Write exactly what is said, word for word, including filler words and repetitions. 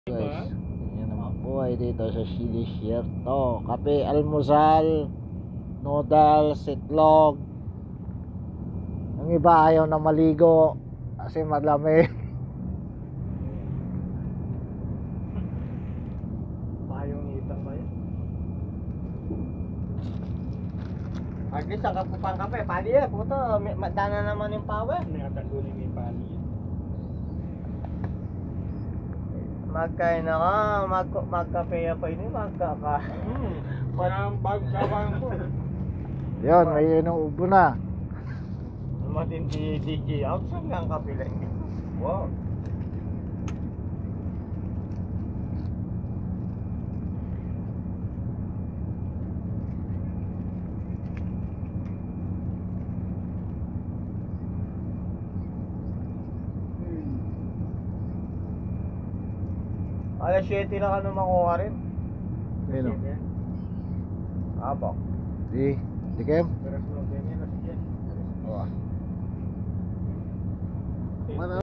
Guys, yan naman buhay dito sa Silisierto. Kape, almusal, noodles, itlog. Ang iba ayaw na maligo kasi malamig. Payong itang ba yun? At least ang kapupang kape, pali yan, puto, may- madana naman yung power. Nakatagunin may pali yan. Magkain na ka, mag magkape pa ini, magkaka. Hmm, parang bago gawang ko. Yan, may inuubo na. Matindi D J out, saan nga ang kape lang yun? Wow. Alas siyete na ka na makuha rin. Ayun o. Abak. Di, di Kem. Pero slow din yan.